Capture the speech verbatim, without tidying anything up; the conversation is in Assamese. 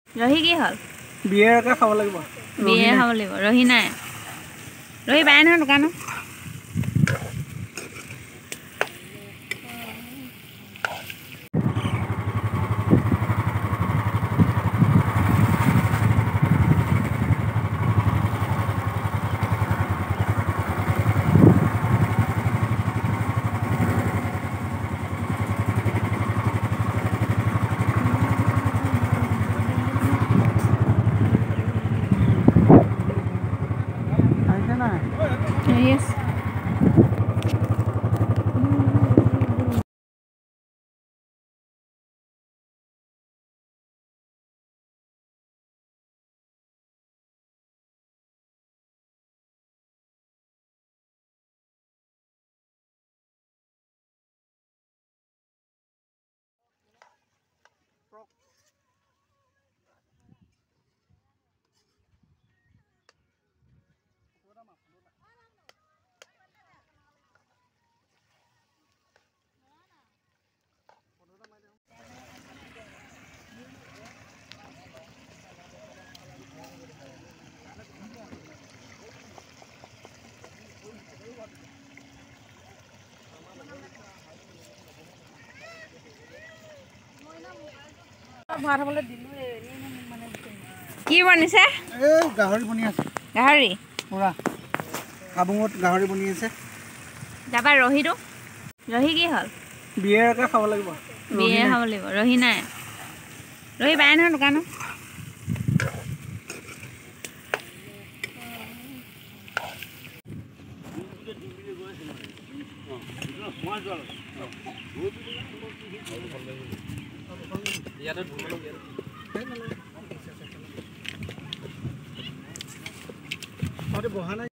ৰহি কি হ'ল? বিয়েৰকে খাব লাগিব। বিয়ে খাব লাগিব। ৰহি নাই। ৰহি পায় নহয় দোকানত। Yes. কি বনিছে? এই গাহৰি বনি আছে। গাহৰি পুৰা কাবুঙত গাহৰি বনি আছে। যাবা ৰহিটো। ৰহি কি হ'ল? বিয়েৰকে খাব লাগিব। বিয়ে খাব লাগিব। ৰহি নাই। ৰহি পায় নহয় দোকানত। বহা নাই।